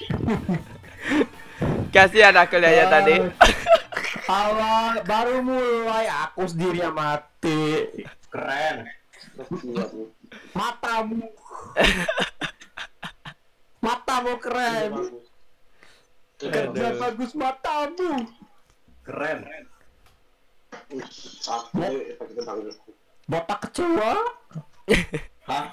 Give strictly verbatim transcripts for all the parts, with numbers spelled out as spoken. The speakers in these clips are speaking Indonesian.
Kasihan aku lihat tadi. Awal baru mulai aku sendiri yang mati. Keren. Matamu. Matamu keren. Kerja bagus matamu. Keren. Aku pakai tentang Botak kecewa. Hah?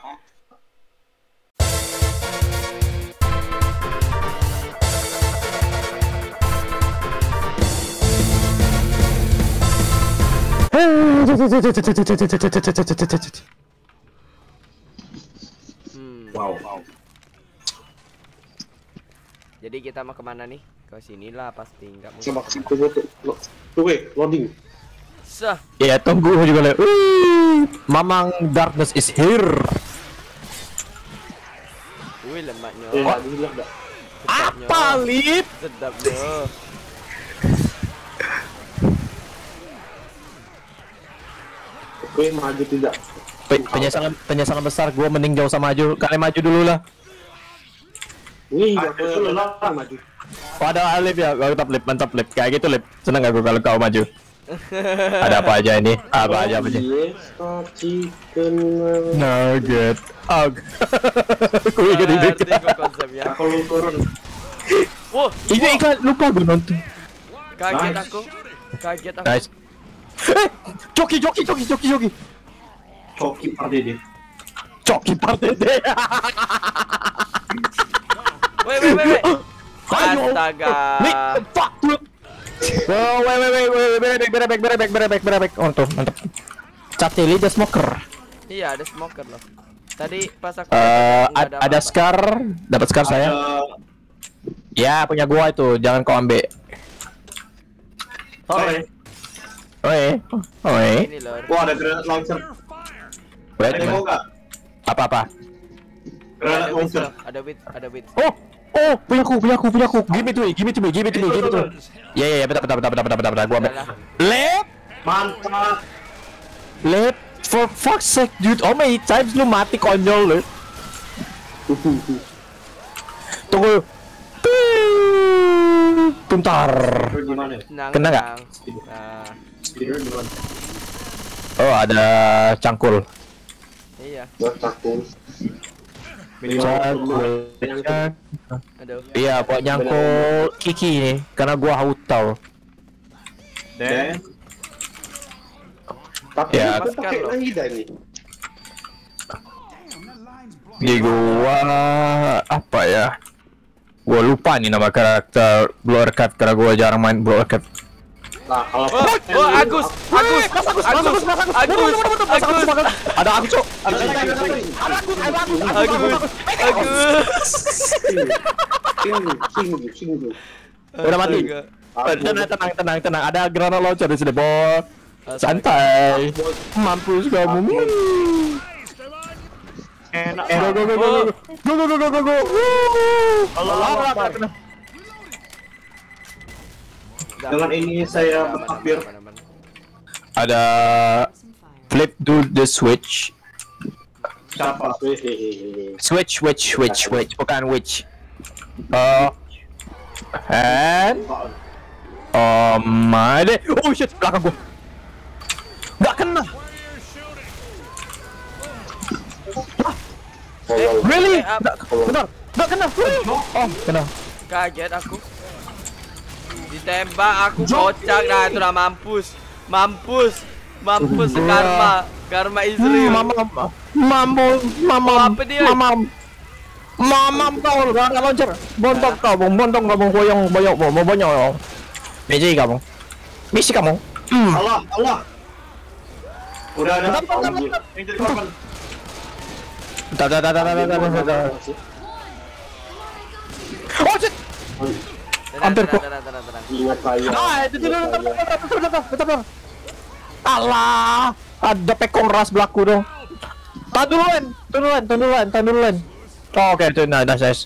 Hmm. Wow, wow. Jadi kita mau kemana nih? Ke sinilah pasti nggak mungkin. Coba tunggu tunggu. Tunggu, loading. Sah. Ya tunggu juga le. Mamang darkness is here. Wih lemaknya. Eh, tadi bilang enggak. Apa lip? Sedap loh. Oke, maju tidak. Pe- penyesalan penyesalan besar, gue mending jauh sama maju. Kalian maju dulu lah. Wih, aku lelah maju. Oh, ada Alip ya, mantap lip, mantap lip. Kayak gitu lip. Seneng gak gue kalau kau maju? Ada apa aja ini? Apa aja apa aja? Chicken Nugget. Ag. Gue ingat ini. Ngerti kok konsepnya. Aku lu turun. Wah, Ini iklan lupa gue nonton. kaget Nice. aku. Kaget aku. Nice. Eh, joki joki joki joki joki. Coki Pardede. Joki Pardede. Wait, wait, wait, wait. Ayo. Astaga. Nih, fuck lu. Oh, wait, wait, wait, wait, berebek, berebek, berebek, berebek, berebek. Oh, tuh, mantap. Catili the smoker. Iya, ada smoker loh. Tadi pas aku Eh, nggak ad- ada apa-apa. scar, dapat scar saya. Ada- Ya, punya gua itu, jangan kau ambil. Sorry. Oi, oi. Ini loh. Wah, ada granat launcher. Wait, Ada mau enggak? apa-apa? Granat Ada wits launcher. loh, ada wits, ada wits. Oh, oh, punya aku, punya aku, punya aku. Give me to me, give me to me, give me to me, give me to me. Ya, ya, ya, bentar, bentar, bentar, bentar, bentar, bentar, gua ambil. Salah. Lep, Mantap. lep, for fuck's sake, dude. Oh my times lu mati konyol lu. Tunggu. Bentar. Speeder gimana? Tenang, Kena nggak? tenang. Nah, Speeder gimana? Oh, ada cangkul. iya. Buat cakung. Cangkul. Aduh. Iya, buat nyangkul Kiki nih, karena gua hautau. Dan tapi Ya. aku pakai Nahida ini. Di gua apa ya? Gua lupa nih nama karakter Blower Cat karena gua jarang main Blower Cat. Nah, kalau Oh, oh, Agus, Agus, Agus, Agus, Agus, Agus, Ada aku, Cok. ada lagi, ada lagi. Agus, Agus. Singgu, singgu, singgu. Udah mati. Astaga. Tenang, tenang, tenang, tenang. Ada granat launcher di sini, Bos. Santai. Mampus kamu. Enak. Go, go, go, go, go. Go, go, go, go, go, go. Allah Akbar. Dengan ini saya bertakbir. Ada flip to the switch. Siapa? Switch, switch, switch, switch. Bukan which. Oh. And oh my day. Oh shit, belakang gua. Nggak kena. Really? Eh, up. Nggak, bentar. Nggak kena. Oh, kena. Kaget aku. Ditembak aku kocak, nah itu udah mampus. Mampus. Mampus karma. Karma is real. Mamam. Mamam. Mamam. Oh, apa dia? Mamam. Mamam kau granat launcher. Bontok kau, bong. Bontok kau, bong. Boyong, boyong, bong. Boyong. Meji kamu. Misi kamu. Hmm. Allah, Allah. Udah ada. Bentar, bentar, bentar. Yang jadi korban. Bentar, bentar, bentar, bentar, bentar, bentar. Oh shit. Tenang, Hampir tenang, kok. tenang, tenang, tenang. Ingat saya. Ah, itu itu bentar, bentar, bentar, bentar, bentar, bentar. Alah, ada pekong ras belaku dong. Tahan duluan, tahan duluan, tahan duluan, tahan duluan. Oh, oke, itu nah, dah ses.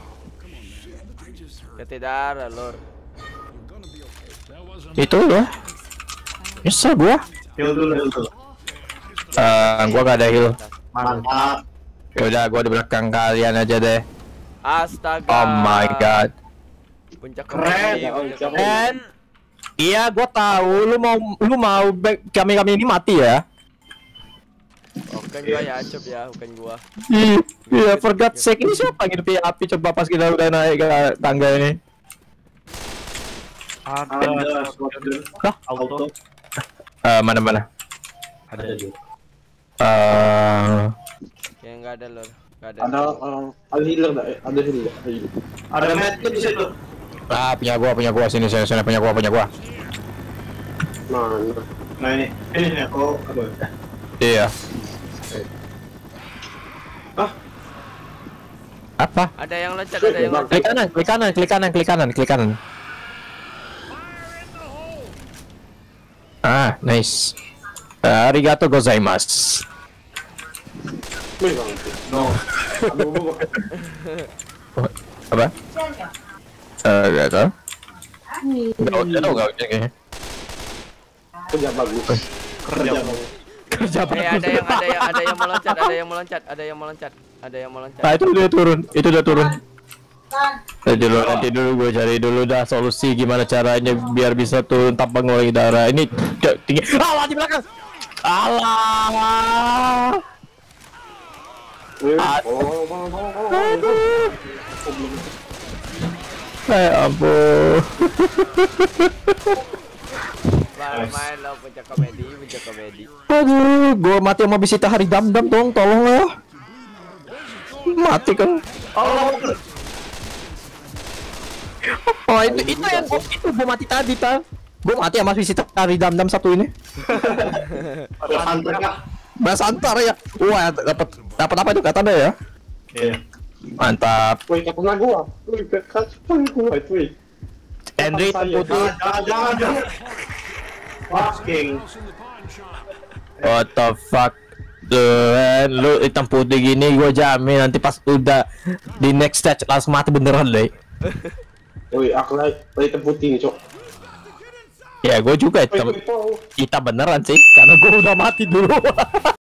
Ketidara, lor. Itu ya. Nyesel gua. Heal dulu, heal dulu. Eh, gua gak ada heal. Mantap. Ya udah, gua di belakang kalian aja deh. Astaga. Oh my god. Puncak Keren. komedi. puncak komedi. And iya, gua tahu lu mau lu mau back kami kami ini mati ya. Oh, bukan gua ya, Acep ya, bukan gua. Iya, for God's sake, ini siapa yang hidupi api coba pas kita udah naik ke tangga ini. Ada squadron. Lah, Auto. Eh, mana mana? Ada juga. Eh, Ya enggak ada lor. Enggak ada. Ada uh, ada healer enggak? Ada healer. Ada healer. Ada medkit di situ. ah, punya gua, punya gua sini, sini, sini, punya gua, punya gua. Mana? Nah ini, ini nih. Oh, apa? Iya. Ah, Apa? Ada yang loncat, ada yang loncat. Klik kanan, klik kanan, klik kanan, klik kanan, klik kanan. Ah, nice. Uh, arigato gozaimasu. Wih, Bang. no. Aduh, gua Apa? Eh, enggak tahu. Enggak, enggak, enggak, kayaknya. kerja bagus. Kerja. Kerja Eh, ada yang ada yang ada yang meloncat, ada yang meloncat, ada yang meloncat, ada yang meloncat. Nah, itu udah turun, itu udah turun. Nanti dulu, nanti dulu gue cari dulu dah solusi gimana caranya biar bisa turun tanpa ngurangi darah. Ini c- tinggi. Alah di belakang. Alah. Wih, Ah. oh, bang, bang, bang, bang. Aduh. Oh, belum. Eh ampun. Main lo puncak komedi, puncak komedi. Aduh, gue mati sama bisita hari dam-dam dong, tolong ya. Mati kan. Oh, Oh itu itu yang gua, itu gue mati tadi tan. Gue mati sama bisita hari dam-dam satu ini. ada santai kah? Bahasa antar ya. Wah, dapat dapat apa itu katanya ya? Iya. Mantap. Wih, katanya gua. Wih, katanya gua itu, wih. Henry Saya. terputus. Jangan, jangan, jangan. Fucking. What the fuck? Tuh, lu hitam putih gini gue jamin nanti pas udah di next stage langsung mati beneran deh. Wih, aku lagi hitam putih nih, Cok. Ya gue juga Wih, hitam, wih, oh. hitam beneran sih karena gue udah mati dulu.